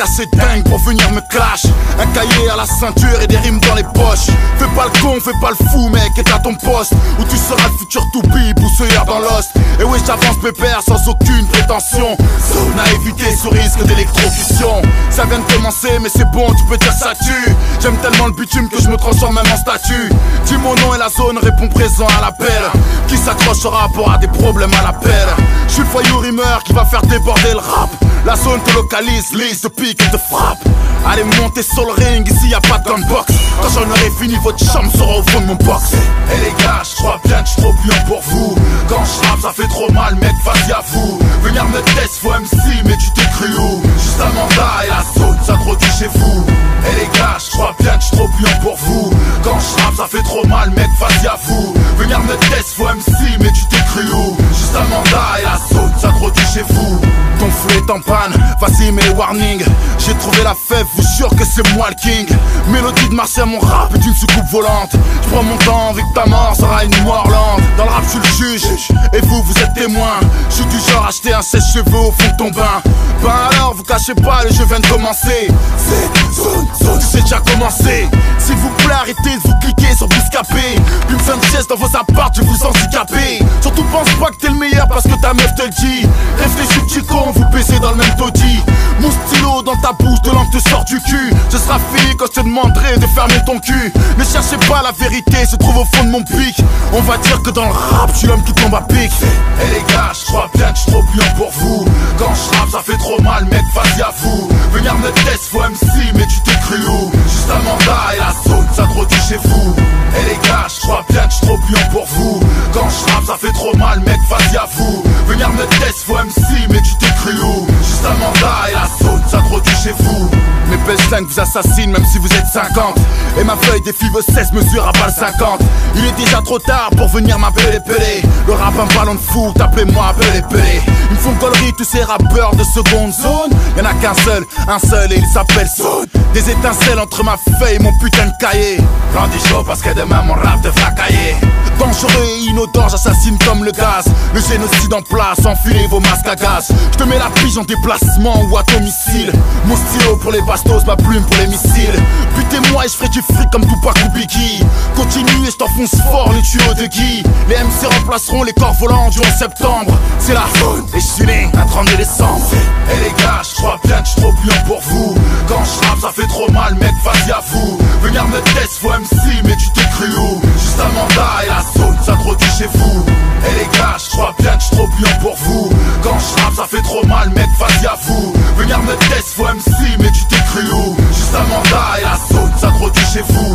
assez dingue pour venir me clash. Un cahier à la ceinture et des rimes dans les poches. Fais pas le con, fais pas le fou mec, et à ton poste où tu seras le futur toupie, pousseur dans l'os. Et oui j'avance pépère sans aucune prétention. Zone à éviter sous risque d'électrocution. Ça vient de commencer mais c'est bon, tu peux dire ça tue. J'aime tellement le bitume que je me transforme même en statue. Dis mon nom et la zone répond présent à l'appel. Qui s'accrochera aura des problèmes à l'appel. Je suis le foyou rimeur qui va faire déborder le rap. La zone te localise, lisse, te pique et te frappe. Allez monter sur le ring, ici y'a pas de gunbox. Quand j'en aurai fini, votre chambre sera au fond de mon box. Et les gars, je crois bien que je suis trop bien pour vous. Quand je rappe, ça fait trop mal, mec, vas-y à vous. Venir me test, faut MC, mais tu t'es cru où? Juste un mandat et la zone, ça produit chez vous. Et les gars, je crois bien que je suis trop bien pour vous. Quand je rappe, ça fait trop mal, mec, vas-y à vous. Venir me test, faut MC, mais tu t'es cru où? Juste un mandat et la zone, ça produit chez vous. Ton flou est en panne, vas-y mets les warnings. J'ai trouvé la fève, vous jure que c'est moi le king. Mélodie de marcher à mon rap est une soucoupe volante. Je prends mon temps, vu que ta mort sera une mort lente. Dans le rap je suis le juge, et vous, vous êtes témoin. Je suis du genre acheter un sèche-cheveux au fond de ton bain. Ben alors vous cachez pas, le jeu vient de commencer. C'est zone, c'est déjà commencé. S'il vous plaît arrêtez de vous cliquer sur Bouscapé. Puis me faire une sieste dans vos apparts, je vais vous handicaper. Surtout pense pas que t'es le meilleur parce que ta meuf te le dit. Réfléchis petit con, vous baissez dans le même taudis. Mon stylo dans ta bouche, de langue te sort du cul. Ce sera fini quand je te demanderai de fermer ton cul. Ne cherchez pas la vérité, se trouve au fond de mon pic. On va dire que dans le rap, je suis l'homme qui tombe à pic. Et les gars, je crois bien que je suis trop bien pour vous. Quand je rappe, ça fait trop mal, mec, vas-y à vous. Venir me test, faut MC, mais tu t'es cru où? Juste un mandat et la zone, ça produit chez vous. Et les gars, je crois bien que je suis trop bien pour vous. Quand je rappe, ça fait trop mal, mec, vas-y à vous. Venir me test, faut MC, mais tu t'es cru où? Juste un mandat et la zone, ça produit chez vous. Mes punchlines vous assassinent même si vous êtes 50. Et ma feuille des FIV 16 mesure à balle 50. Il est déjà trop tard pour venir m'appeler pelé. Le rap un ballon de foot, appelez-moi pelé. Ils me font gaulerie tous ces rappeurs de seconde zone. Y'en a qu'un seul, un seul et il s'appelle Zone. Des étincelles entre ma feuille et mon putain de cahier. Rendez chaud parce que demain mon rap devra cailler. Dangereux et inodore, j'assassine comme le gaz. Le génocide en place, enfilez vos masques à gaz. Je te mets la pige en déplacement ou à domicile. Mon stylo pour les bastos, ma plume pour les missiles. Butez-moi et je ferai du fric comme Tupac ou Biggie. Continue et je t'enfonce fort le tuyau de Guy. Les MC remplaceront les corps volants du 11 septembre. C'est la zone et je suis né un 32 décembre. Et les gars, je crois bien que je suis trop bien pour vous. Quand je rappe, ça fait trop mal, mec, vas-y à vous. Venir me test, faut MC, mais tu t'es cru où? Juste un mandat et la zone, ça produit chez vous. Et les gars, je crois bien que je suis trop bien pour vous. Quand je rappe, ça fait trop mal, mec, vas-y à vous. Venir me test, faut MC, mais tu t'es cru où? Juste un mandat et la zone, ça produit chez vous.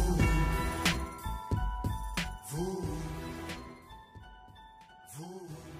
Vous